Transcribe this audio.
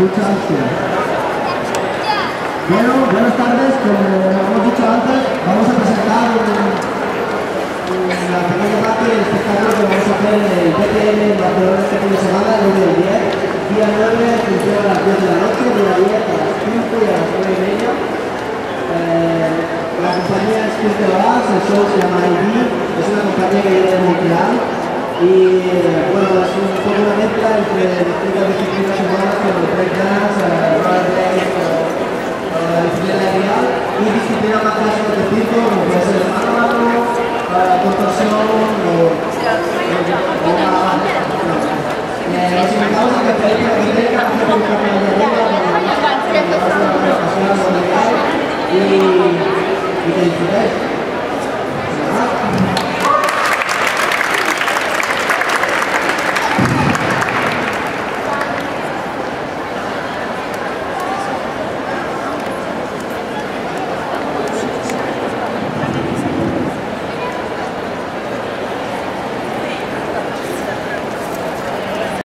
escucha, sí. Bueno, buenas tardes, como hemos dicho antes, vamos a presentar la pequeña parte del espectáculo que vamos a hacer en el BTM en Barcelona este fin de semana, el 1 del 10. Día 9, funciona a las 10 de la noche, día 10 a las 5 y a las 9:30. La compañía es Cristo Gas, el show se llama ID, es una compañía que viene de Montreal y bueno, es un poco una mezcla entre distintas disciplinas humanas como el breakdance, el rollerblade, la disciplina real y disciplinas más clásicas de circo como puede ser el mano a mano, la contorsión o los invitamos a que tenéis la biblioteca, a hacer un cambio de arriba, y que disfrutéis.